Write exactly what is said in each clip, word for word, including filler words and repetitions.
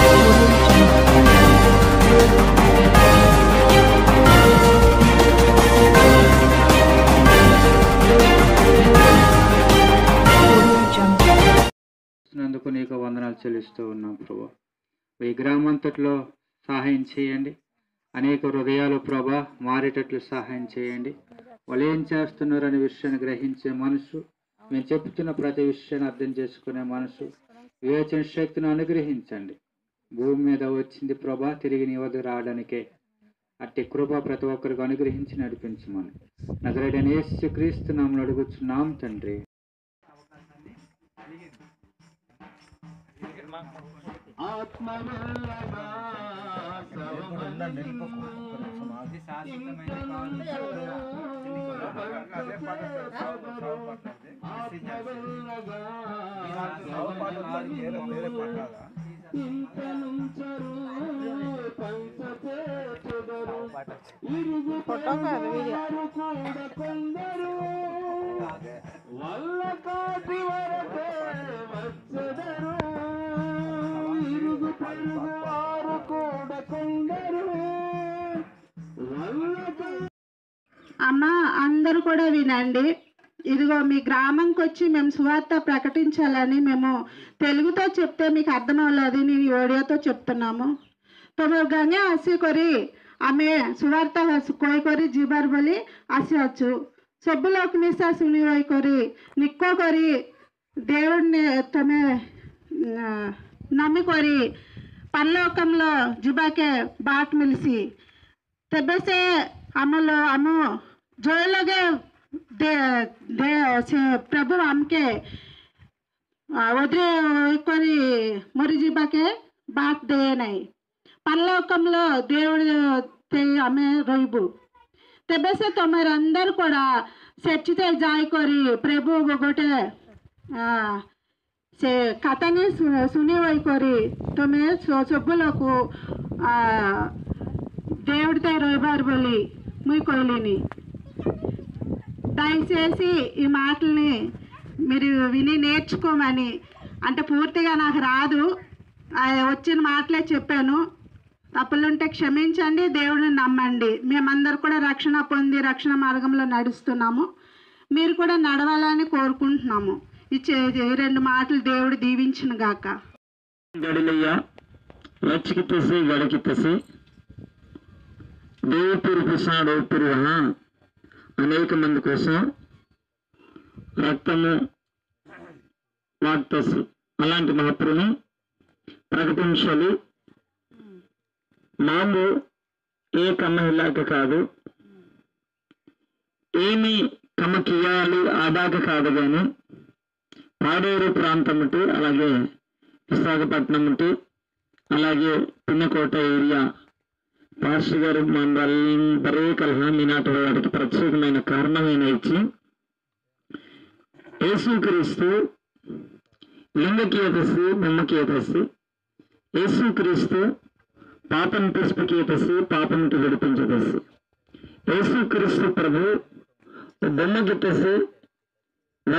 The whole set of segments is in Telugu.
నందుకు నీకు వందనాలు చెల్లిస్తూ ఉన్నాం ప్రభా. ఈ గ్రామంతట్లో సహాయం చేయండి. అనేక హృదయాలు ప్రభా మారేటట్లు సహాయం చేయండి. వాళ్ళు ఏం చేస్తున్నారు అనే విషయాన్ని గ్రహించే మనసు, మేము చెప్తున్న ప్రతి విషయాన్ని అర్థం చేసుకునే మనసు, వివేచన శక్తిని అనుగ్రహించండి. భూమి మీద వచ్చింది ప్రభా తిరిగి నీ వద్దకు రావడానికే. అట్టి కృప ప్రతి ఒక్కరికి అనుగ్రహించి నడిపించమని నజరేయుడైన యేసు క్రీస్తు నామములో అడుగుచున్నాం తండ్రి. అమ్మ అందరూ కూడా వినండి. ఇదిగో మీ గ్రామంకి వచ్చి మేము సువార్త ప్రకటించాలని మేము తెలుగుతో చెప్తే మీకు అర్థం అవ్వలేదు, నేను ఓడియోతో చెప్తున్నాము. তোমার গাঙে আসি করি আমি সুবার্তা কই করি ଯିବାର ବୋଲି ଆସିଅଛୁ। ସବୁ ଲୋକ ମିଶା ଶୁଣି ହୋଇ କରି ନିକ କରି దేవుడిని ତମେ ନମି କରି పరలోకంలో ଯିବାକେ ବାଟ ମିଲସି। ତେବେ ସେ ଆମ ଆମ जो लगे दे दे से प्रभु आमके वद्रे करी मरी जीवाके बात दे नहीं। పరలోకంలో దేవుడి ఆమె రహిబు। तेबे से तुम्हारे अंदर कोड़ा सेचिते जाय करी प्रभु गोटे से कथानी सुनी हुई करी तुम्हें सब लोग దేవుడితో రహిబార్ बोली मुई कहलिनी। దయచేసి ఈ మాటల్ని మీరు విని నేర్చుకోమని, అంటే పూర్తిగా నాకు రాదు, వచ్చిన మాటలే చెప్పాను, తప్పులుంటే క్షమించండి, దేవుడిని నమ్మండి। మేమందరూ కూడా రక్షణ పొంది రక్షణ మార్గంలో నడుస్తున్నాము, మీరు కూడా నడవాలని కోరుకుంటున్నాము। ఇచ్చే రెండు మాటలు దేవుడు దీవించిన గాక। గడిలయ్య లచ్చికితసి గడకితసి దేవుపురు పుసాడు పురుహ అనేక మంది కోసం రక్తము వాక్తసు అలాంటి మాత్రమే ప్రకటించాలి। మాము ఏ కమ్మ ఇలాక కాదు, ఏమి కమ్మకియాలి ఆదాక కాదు, కానీ పాడేరు ప్రాంతం ఉంటే అలాగే విశాఖపట్నం ఉంటే అలాగే పిన్నకోట ఏరియా పాస్టర్ గారు మనందరే కలహా మీనాటి వాడికి ప్రత్యేకమైన కారణమైన ఇచ్చి యేసుక్రీస్తు లింగకీయతసి బొమ్మకీయతసి యేసుక్రీస్తు పాపం పుష్పకీయతసి పాపం విడిపించదసి యేసుక్రీస్తు ప్రభు బొమ్మకితసి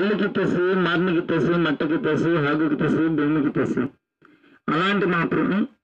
నల్లికితసి మార్నికితసి మట్టకితసి హాగుకితసి భూమికితసి అలాంటి మా ప్రభు